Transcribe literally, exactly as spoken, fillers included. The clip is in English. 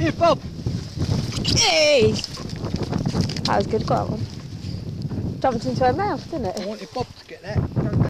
Here, Bob. Hey! That was good, got that one. Jumped into her mouth, didn't it? I wanted Bob to get that.